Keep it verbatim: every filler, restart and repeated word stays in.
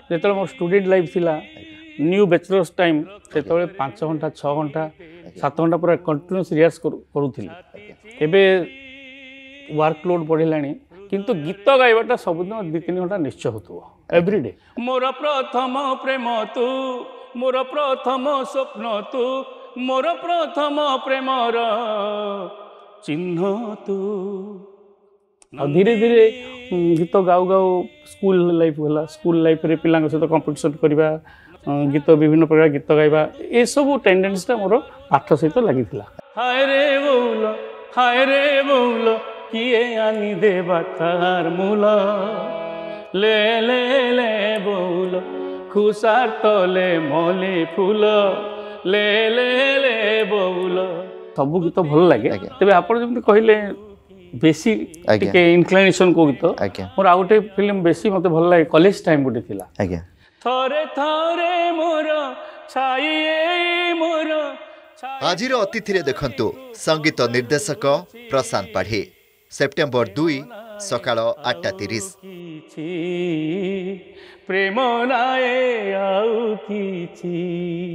जो मोर student life थिला न्यू बैचलर्स टाइम से पांच घंटा छः घंटा सात घंटा पूरा कंटिन्यूस रिहर्स करूँ एबे वर्कलोड बढ़िलानी किंतु गीत गाइबाटा सबुदिन दु तीन घंटा निश्चय होतो एवरीडे। मोर प्रथम प्रेम तू मोर प्रथम स्वप्न तू मोर प्रथम प्रेमर चिन्ह तू। धीरे धीरे गीत गाऊ गाऊ स्कूल लाइफ है स्कूल लाइफ रे पिला सहित कंपटीशन करवा गीत विभिन्न प्रकार गीत गाइबा ये सब टेंडेंसीटा मोर पाठ सहित लगी। हाय रे बोल हाय रे बोल किए आनी देवा तार मूल ले ले ले बोल खुशार तले मली फूल ले ले ले बोल सब गीत भल लगे। तेरे आप कहले बेसी इनक्लिनेशन को गीत मोर आउ गोटे फिल्म बेसी मते भल लगे कॉलेज टाइम गोटे थिला थरे थरे मोर छाइए मोर। आजिर अतिथि रे देखंतु संगीत निर्देशक प्रशांत पाढ़ी सेप्टेम्बर दुई सकाळ आठटा तीस। प्रेम नाए आउ किछि।